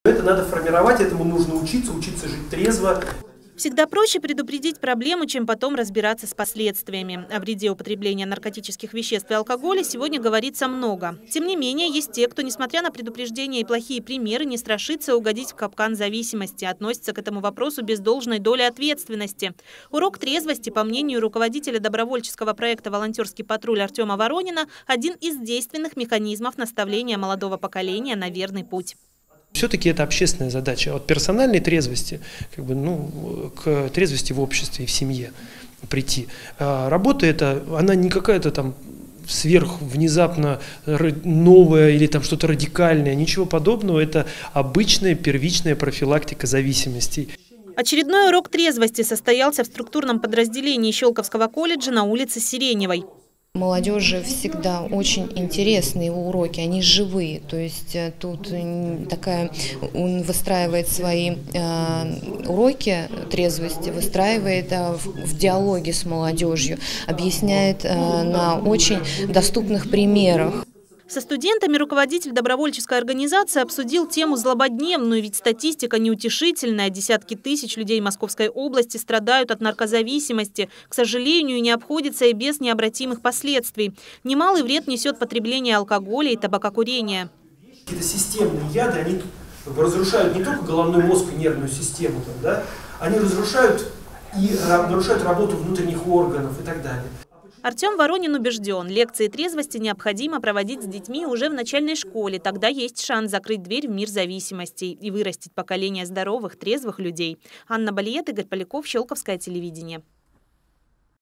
Это надо формировать, этому нужно учиться жить трезво. Всегда проще предупредить проблему, чем потом разбираться с последствиями. О вреде употребления наркотических веществ и алкоголя сегодня говорится много. Тем не менее, есть те, кто, несмотря на предупреждения и плохие примеры, не страшится угодить в капкан зависимости, относится к этому вопросу без должной доли ответственности. Урок трезвости, по мнению руководителя добровольческого проекта «Волонтерский патруль» Артема Воронина, один из действенных механизмов наставления молодого поколения на верный путь. Все-таки это общественная задача. От персональной трезвости к трезвости в обществе и в семье прийти. Работа эта, она не какая-то там сверхвнезапно новая или там что-то радикальное. Ничего подобного. Это обычная первичная профилактика зависимостей. Очередной урок трезвости состоялся в структурном подразделении Щелковского колледжа на улице Сиреневой. Молодежи всегда очень интересные уроки, они живые, то есть тут он выстраивает свои уроки трезвости, выстраивает в диалоге с молодежью, объясняет на очень доступных примерах. Со студентами руководитель добровольческой организации обсудил тему злободневную, ведь статистика неутешительная. Десятки тысяч людей Московской области страдают от наркозависимости. К сожалению, не обходится и без необратимых последствий. Немалый вред несет потребление алкоголя и табакокурения. Какие-то системные яды, они разрушают не только головной мозг и нервную систему, они разрушают и нарушают работу внутренних органов и так далее. Артем Воронин убежден, лекции трезвости необходимо проводить с детьми уже в начальной школе. Тогда есть шанс закрыть дверь в мир зависимостей и вырастить поколение здоровых, трезвых людей. Анна Балиет, Игорь Поляков, Щелковское телевидение.